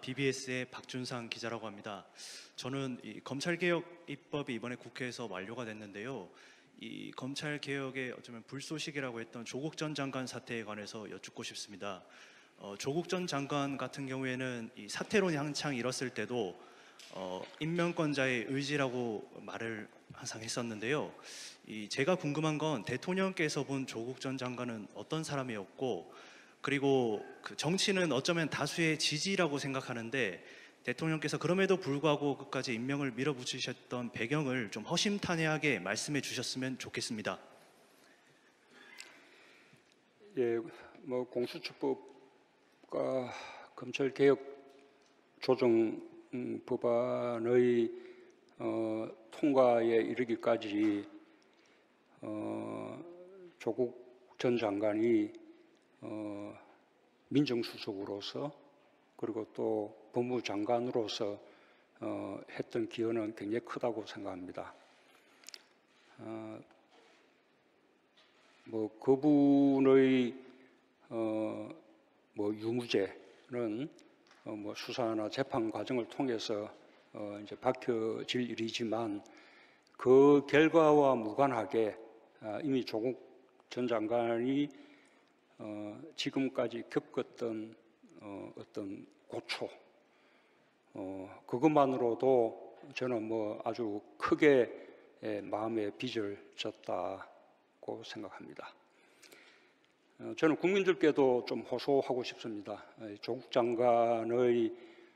BBS의 박준상 기자라고 합니다. 저는 이 검찰개혁 입법이 이번에 국회에서 완료가 됐는데요. 이 검찰개혁의 어쩌면 불쏘시개라고 했던 조국 전 장관 사태에 관해서 여쭙고 싶습니다. 조국 전 장관 같은 경우에는 이 사퇴론이 한창 일었을 때도 임명권자의 의지라고 말을 항상 했었는데요. 제가 궁금한 건 대통령께서 본 조국 전 장관은 어떤 사람이었고, 그리고 그 정치는 어쩌면 다수의 지지라고 생각하는데 대통령께서 그럼에도 불구하고 끝까지 임명을 밀어붙이셨던 배경을 좀 허심탄회하게 말씀해 주셨으면 좋겠습니다. 예, 공수처법과 검찰개혁 조정 법안의 통과에 이르기까지 조국 전 장관이 민정수석으로서 그리고 또 법무장관으로서 했던 기여는 굉장히 크다고 생각합니다. 그분의 유무죄는 수사나 재판 과정을 통해서 이제 밝혀질 일이지만 그 결과와 무관하게 이미 조국 전 장관이 지금까지 겪었던 어떤 고초, 그것만으로도 저는 아주 크게 마음에 빚을 졌다고 생각합니다. 저는 국민들께도 좀 호소하고 싶습니다. 조국 장관의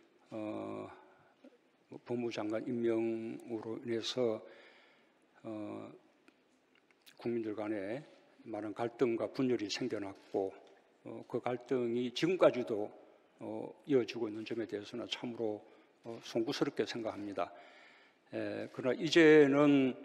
법무장관 임명으로 인해서 국민들 간에 많은 갈등과 분열이 생겨났고 그 갈등이 지금까지도 이어지고 있는 점에 대해서는 참으로 송구스럽게 생각합니다. 그러나 이제는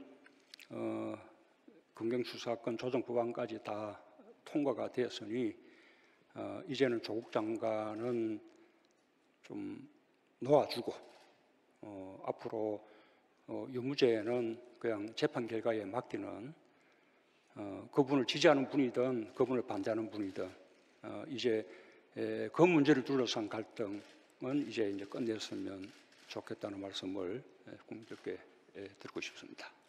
검경수사권 조정 법안까지 다 통과가 되었으니 이제는 조국 장관은 좀 놓아주고 앞으로 유무죄는 그냥 재판 결과에 맡기는, 그분을 지지하는 분이든 그분을 반대하는 분이든 이제 그 문제를 둘러싼 갈등은 이제 끝냈으면 좋겠다는 말씀을 국민들께 드리고 싶습니다.